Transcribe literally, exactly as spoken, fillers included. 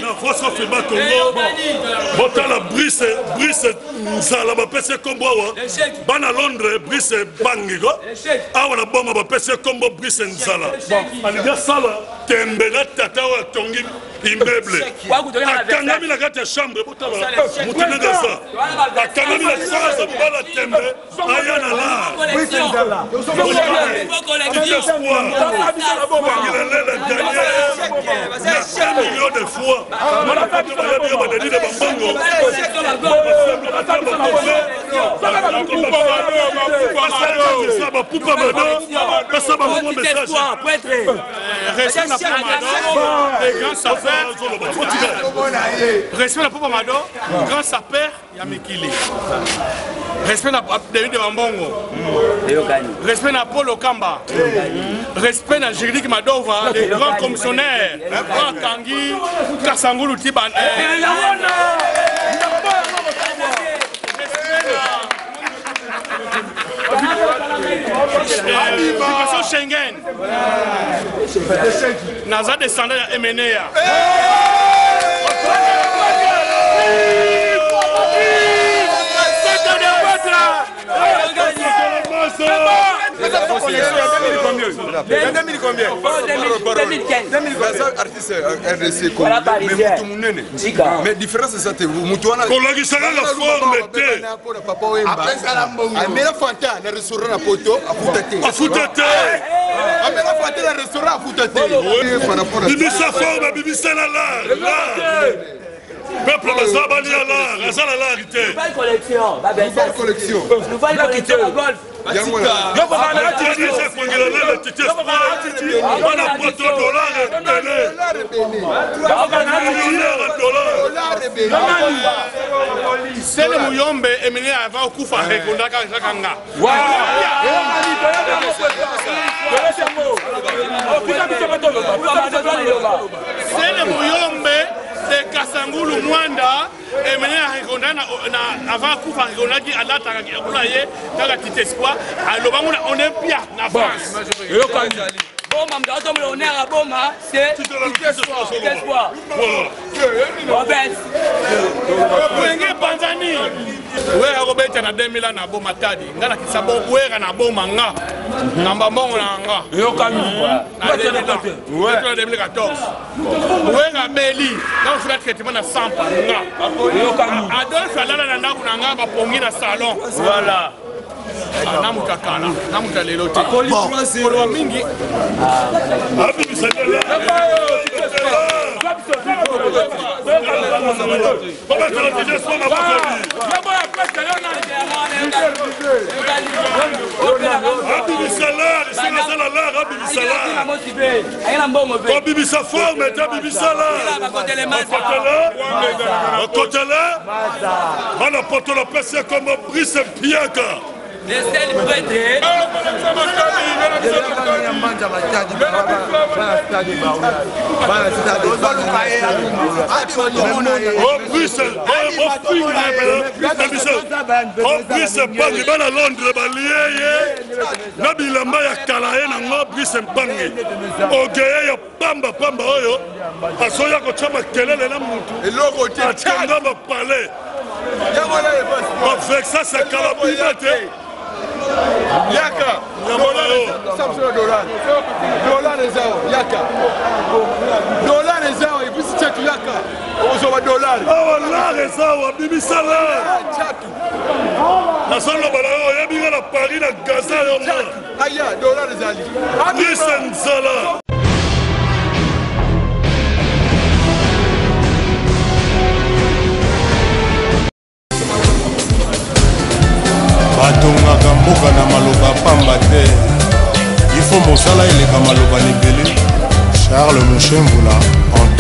na France Fiba Congo botala Brice Brice Nzala bapese kombo awa bana Londres Brice Bangigo awa na bomba bapese kombo Brice Nzala aliga sala tembela tata wa tongi immeuble akangami na kati ya chambre botala mutuna gasa akangami na sala sa bala tembe aya na la Brice Nzala un million de fois. On a fait des bambangos. Respect la Papa Mado, grand sapeur, Yamikili. Respect na David de Bambongo. Respect na Paul Okamba. Respect na Jéridique Madova, les grands commissionnaires. Grand Tanguy, Kasangulu Tiban. Occupation Schengen. Naza descendant à M N A. deux mille combien? deux mille artiste R D C mais différence c'est ça vous mutuana kolagi sanga la forme té papa wemba amela fanta na restaurant na poto afuta té afuta té amela fanta na restaurant afuta té bibisa forme bibisa la la peuple bazabali la la azala la rité nouvelle collection nouvelle collection nouvelle collection la golf Yoko bana ati ati fungila lele titi bana poto dollar rebele bana ati dollar Sele Muyombe Emine ava okufa rekonda kanga Sele Muyombe de Kasangulu Mwanda Emine rekonda na ava okufa rekonda ki alata kula ye kaka tite espoir aloba ngona Olympia na France. Bon, on est honneur à Boma, c'est espoir. Robert. Wenge Panzani. Wera Robert na deux mille na Boma tadi. Ngana kisabo wera na Boma nga. Ngamba mbongo na nga. Yo kami. Ouais. deux mille quatorze. Wera Beli. Dans le traitement na sampa nga. Yo kami. Adolphe alala na ndaku na nga ba pongi na salon. Voilà. Namuka kana, namuka lelo te. Kolwa mingi. Bibisa forme, bibisa la. Côté là, on a porté la personne comme Brice Piaka. Laissez-le prêter. Oh, Brice, oh, Brice, Mpangi, bana Londres, baliye, na bilamba ya kalaye na ngo Brice Mpangi. Ogeye ya pamba pamba oyo, asoya ko chama kelele na mutu. Eloko te atanga ba palais. Avec ça, c'est calabinate. Yaka, dollar, dollar, dollar les euros, Yaka, dollar les euros, et puis c'est check Yaka, on va dollar. Oh là les euros, bibi sala. Na solo balao, ya binga na Paris na Gaza yo mo. Aya, dollar les ali. Listen sala. batongaka mboka na maloba pamba te il faut mosala eleka maloba lebele Charles Mouchemboula en